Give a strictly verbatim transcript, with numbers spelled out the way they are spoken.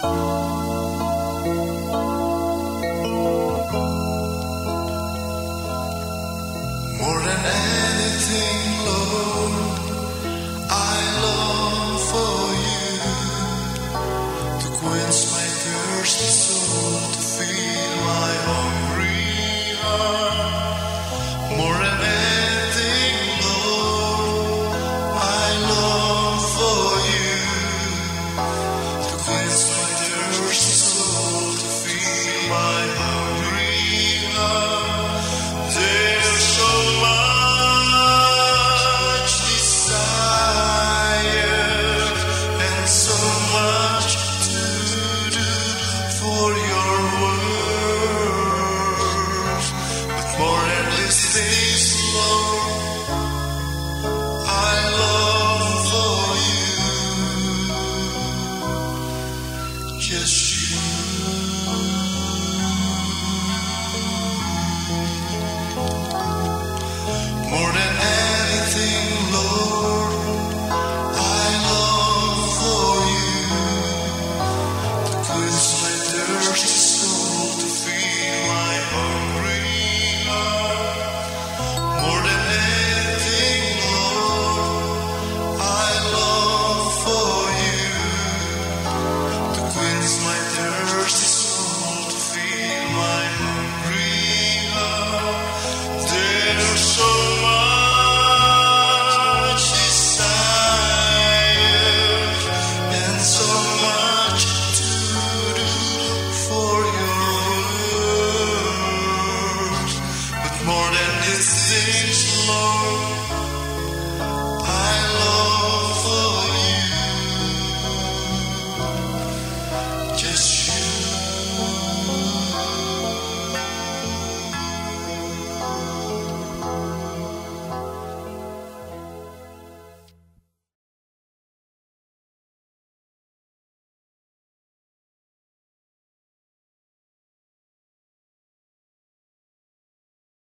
More than anything, Lord, I long for you to quench my thirsty soul, to feed my hungry heart. More than anything, Lord, I long for you to quench my thirsty soul, to feed my hungry heart. There's so much desire and so much to do for your words, but more than these things, Lord, I long for you. Just